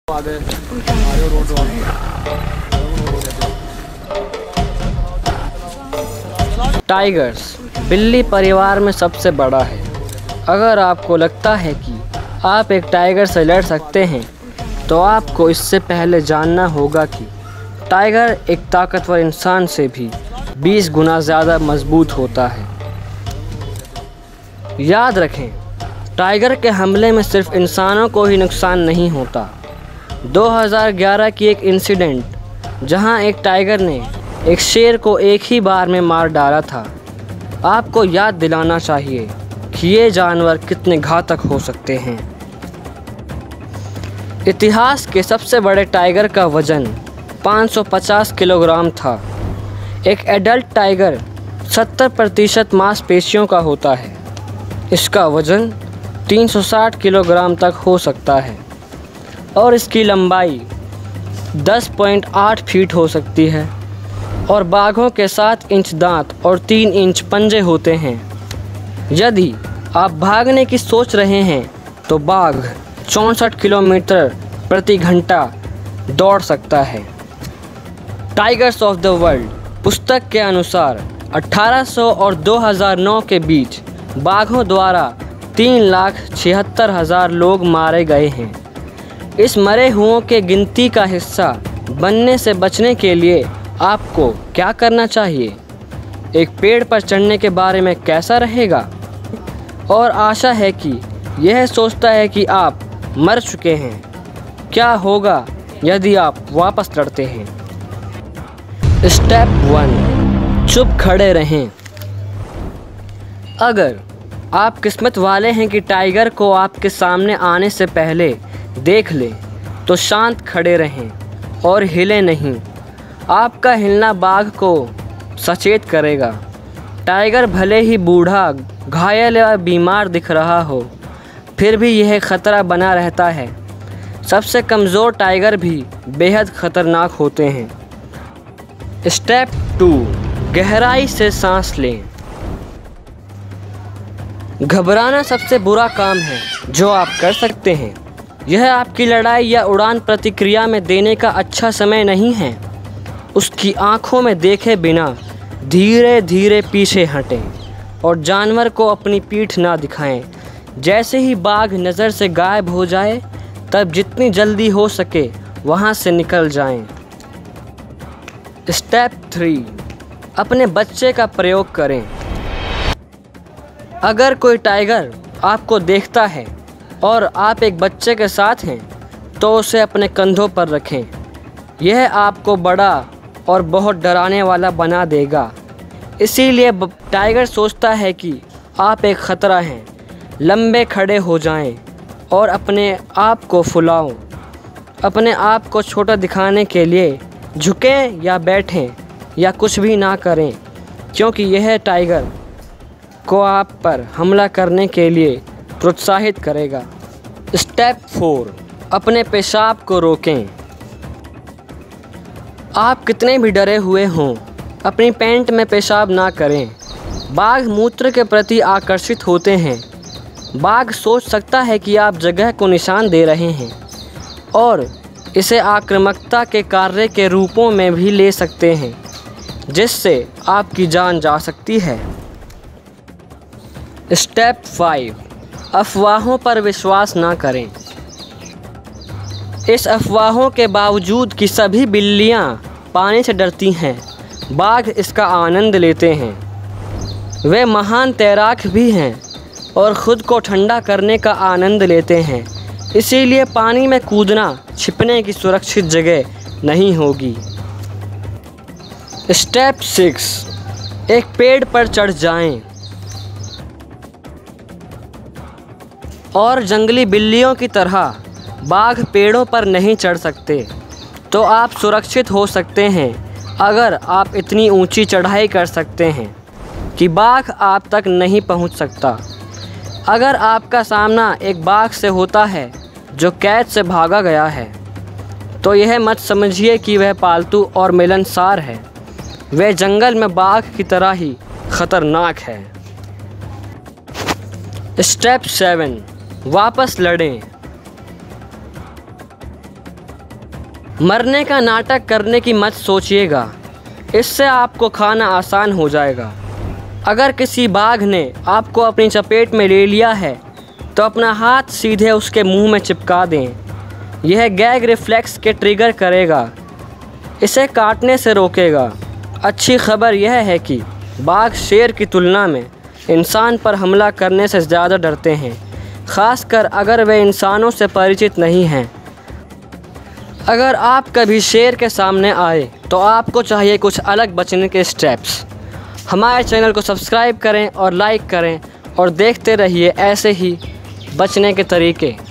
Tigers बिल्ली परिवार में सबसे बड़ा है। अगर आपको लगता है कि आप एक टाइगर से लड़ सकते हैं तो आपको इससे पहले जानना होगा कि टाइगर एक ताकतवर इंसान से भी 20 गुना ज़्यादा मजबूत होता है। याद रखें, टाइगर के हमले में सिर्फ इंसानों को ही नुकसान नहीं होता। 2011 की एक इंसिडेंट जहां एक टाइगर ने एक शेर को एक ही बार में मार डाला था, आपको याद दिलाना चाहिए कि ये जानवर कितने घातक हो सकते हैं। इतिहास के सबसे बड़े टाइगर का वज़न 550 किलोग्राम था। एक एडल्ट टाइगर 70% मांसपेशियों का होता है। इसका वज़न 360 किलोग्राम तक हो सकता है और इसकी लंबाई 10.8 फीट हो सकती है और बाघों के 7 इंच दांत और 3 इंच पंजे होते हैं। यदि आप भागने की सोच रहे हैं तो बाघ 64 किलोमीटर प्रति घंटा दौड़ सकता है। टाइगर्स ऑफ द वर्ल्ड पुस्तक के अनुसार 1800 और 2009 के बीच बाघों द्वारा 3,76,000 लोग मारे गए हैं। इस मरे हुओं के गिनती का हिस्सा बनने से बचने के लिए आपको क्या करना चाहिए? एक पेड़ पर चढ़ने के बारे में कैसा रहेगा? और आशा है कि यह सोचता है कि आप मर चुके हैं। क्या होगा यदि आप वापस लड़ते हैं? स्टेप 1, चुप खड़े रहें। अगर आप किस्मत वाले हैं कि टाइगर को आपके सामने आने से पहले देख लें तो शांत खड़े रहें और हिले नहीं। आपका हिलना बाघ को सचेत करेगा। टाइगर भले ही बूढ़ा, घायल या बीमार दिख रहा हो, फिर भी यह खतरा बना रहता है। सबसे कमज़ोर टाइगर भी बेहद ख़तरनाक होते हैं। स्टेप 2, गहराई से सांस लें। घबराना सबसे बुरा काम है जो आप कर सकते हैं। यह आपकी लड़ाई या उड़ान प्रतिक्रिया में देने का अच्छा समय नहीं है। उसकी आंखों में देखे बिना धीरे धीरे पीछे हटें और जानवर को अपनी पीठ ना दिखाएं। जैसे ही बाघ नज़र से गायब हो जाए, तब जितनी जल्दी हो सके वहां से निकल जाएं। स्टेप 3, अपने बच्चे का प्रयोग करें। अगर कोई टाइगर आपको देखता है और आप एक बच्चे के साथ हैं तो उसे अपने कंधों पर रखें। यह आपको बड़ा और बहुत डराने वाला बना देगा। इसीलिए टाइगर सोचता है कि आप एक ख़तरा हैं। लंबे खड़े हो जाएं और अपने आप को फुलाओ। अपने आप को छोटा दिखाने के लिए झुकें या बैठें या कुछ भी ना करें, क्योंकि यह टाइगर को आप पर हमला करने के लिए प्रोत्साहित करेगा। स्टेप 4, अपने पेशाब को रोकें। आप कितने भी डरे हुए हों, अपनी पैंट में पेशाब ना करें। बाघ मूत्र के प्रति आकर्षित होते हैं। बाघ सोच सकता है कि आप जगह को निशान दे रहे हैं और इसे आक्रामकता के कार्य के रूपों में भी ले सकते हैं, जिससे आपकी जान जा सकती है। स्टेप 5, अफवाहों पर विश्वास ना करें। इस अफवाहों के बावजूद कि सभी बिल्लियां पानी से डरती हैं, बाघ इसका आनंद लेते हैं। वे महान तैराक भी हैं और ख़ुद को ठंडा करने का आनंद लेते हैं। इसीलिए पानी में कूदना छिपने की सुरक्षित जगह नहीं होगी। स्टेप 6, एक पेड़ पर चढ़ जाएं। और जंगली बिल्लियों की तरह बाघ पेड़ों पर नहीं चढ़ सकते, तो आप सुरक्षित हो सकते हैं अगर आप इतनी ऊंची चढ़ाई कर सकते हैं कि बाघ आप तक नहीं पहुंच सकता। अगर आपका सामना एक बाघ से होता है जो कैद से भागा गया है, तो यह मत समझिए कि वह पालतू और मिलनसार है। वह जंगल में बाघ की तरह ही खतरनाक है। स्टेप 7, वापस लड़ें। मरने का नाटक करने की मत सोचिएगा, इससे आपको खाना आसान हो जाएगा। अगर किसी बाघ ने आपको अपनी चपेट में ले लिया है तो अपना हाथ सीधे उसके मुंह में चिपका दें। यह गैग रिफ्लेक्स के ट्रिगर करेगा, इसे काटने से रोकेगा। अच्छी खबर यह है कि बाघ शेर की तुलना में इंसान पर हमला करने से ज़्यादा डरते हैं, ख़ासकर अगर वे इंसानों से परिचित नहीं हैं। अगर आप कभी शेर के सामने आए तो आपको चाहिए कुछ अलग बचने के स्टेप्स। हमारे चैनल को सब्सक्राइब करें और लाइक करें और देखते रहिए ऐसे ही बचने के तरीके।